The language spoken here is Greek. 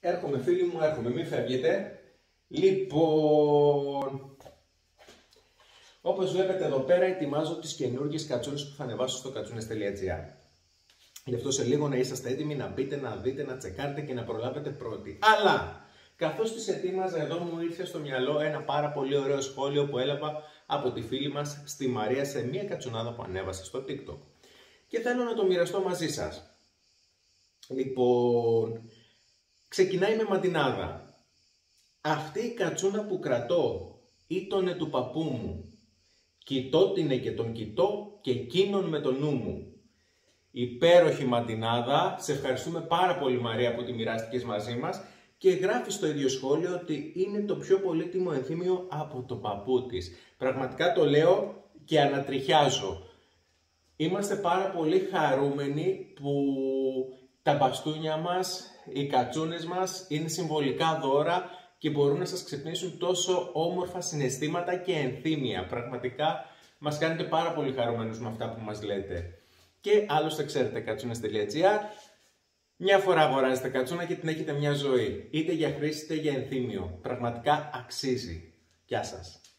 Έρχομαι φίλοι μου, έρχομαι, μην φεύγετε. Λοιπόν, όπως βλέπετε εδώ πέρα ετοιμάζω τις καινούργιες κατσούνες που θα ανεβάσω στο κατσούνες.gr. Γι' αυτό σε λίγο να είσαστε έτοιμοι να μπείτε, να δείτε, να τσεκάρετε και να προλάβετε πρώτοι. Αλλά, καθώς τις ετοίμαζα εδώ μου ήρθε στο μυαλό ένα πάρα πολύ ωραίο σχόλιο που έλαβα από τη φίλη μας στη Μαρία σε μία κατσουνάδα που ανέβασε στο TikTok. Και θέλω να το μοιραστώ μαζί σας. Λοιπόν, ξεκινάει με ματινάδα. Αυτή η κατσούνα που κρατώ ήτονε του παππού μου. Κοιτώ την και τον κοιτώ και εκείνον με το νου μου. Υπέροχη ματινάδα, σε ευχαριστούμε πάρα πολύ Μαρία που τη μοιράστηκες μαζί μας και γράφει στο ίδιο σχόλιο ότι είναι το πιο πολύτιμο ενθύμιο από τον παππού της. Πραγματικά το λέω και ανατριχιάζω. Είμαστε πάρα πολύ χαρούμενοι που τα μπαστούνια μας, οι κατσούνες μας είναι συμβολικά δώρα και μπορούν να σας ξυπνήσουν τόσο όμορφα συναισθήματα και ενθύμια. Πραγματικά μας κάνετε πάρα πολύ χαρούμενους με αυτά που μας λέτε. Και άλλωστε ξέρετε, κατσούνες.gr, μια φορά αγοράζετε κατσούνα και την έχετε μια ζωή. Είτε για χρήση είτε για ενθύμιο. Πραγματικά αξίζει. Γεια σας.